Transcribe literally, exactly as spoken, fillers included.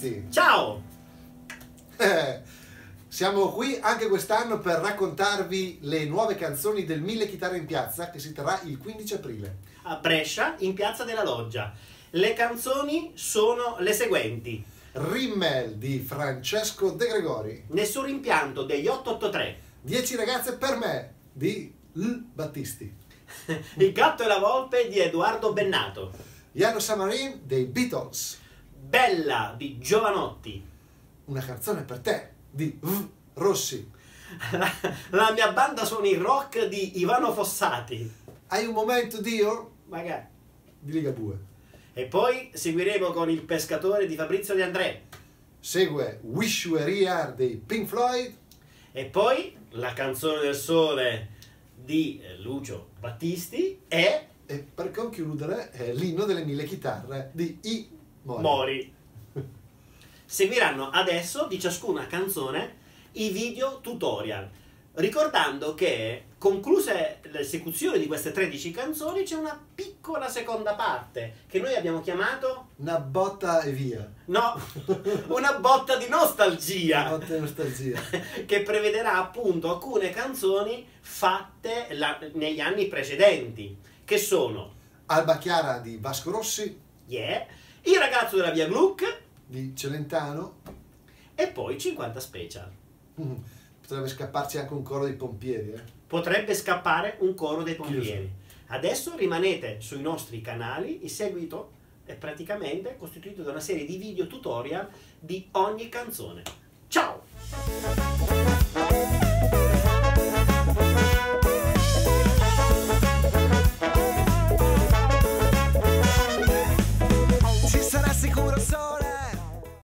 ragazzi! Ciao! Eh, siamo qui anche quest'anno per raccontarvi le nuove canzoni del Mille Chitarre in Piazza che si terrà il quindici aprile. A Brescia, in Piazza della Loggia. Le canzoni sono le seguenti. Rimmel di Francesco De Gregori. Nessun rimpianto degli otto otto tre. Dieci ragazze per me di L. Battisti. Il gatto e la volpe di Edoardo Bennato. Yano Samarin dei Beatles. Bella di Giovanotti. Una canzone per te di V. Rossi. La, la mia banda suona il rock di Ivano Fossati. Hai un momento Dio? Magari. Di Ligabue. E poi seguiremo con Il pescatore di Fabrizio De André. Segue Wish You Were Here dei Pink Floyd. E poi La canzone del sole di Lucio Battisti e E per concludere è l'inno delle mille chitarre di I. Mori. Mori. Seguiranno adesso di ciascuna canzone i video tutorial, ricordando che concluse l'esecuzione di queste tredici canzoni c'è una piccola seconda parte che noi abbiamo chiamato Una botta e via. no, una botta di nostalgia. Una botta di nostalgia. Che prevederà appunto alcune canzoni fatte la- negli anni precedenti, che sono Alba Chiara di Vasco Rossi, Yeah, Il ragazzo della via Gluck di Celentano. e poi cinquanta special. Mm, Potrebbe scapparci anche un coro dei pompieri. Eh? Potrebbe scappare un coro dei Chi lo pompieri. Adesso rimanete sui nostri canali, il seguito è praticamente costituito da una serie di video tutorial di ogni canzone. Ciao!